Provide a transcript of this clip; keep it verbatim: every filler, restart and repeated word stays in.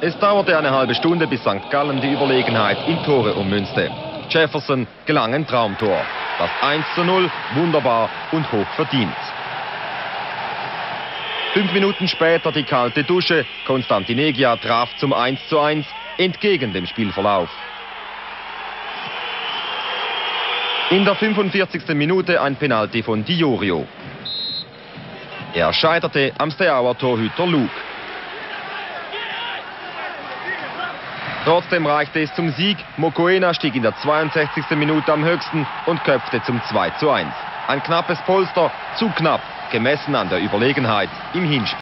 Es dauerte eine halbe Stunde, bis Sankt Gallen die Überlegenheit in Tore ummünzte. Jefferson gelang ein Traumtor. Das eins zu null, wunderbar und hoch verdient. Fünf Minuten später die kalte Dusche. Constantinegia traf zum eins zu eins entgegen dem Spielverlauf. In der fünfundvierzigsten Minute ein Penalty von Di Iorio. Er scheiterte am Steaua Torhüter Luke. Trotzdem reichte es zum Sieg. Mokoena stieg in der zweiundsechzigsten Minute am höchsten und köpfte zum zwei zu eins. Ein knappes Polster, zu knapp, gemessen an der Überlegenheit im Hinspiel.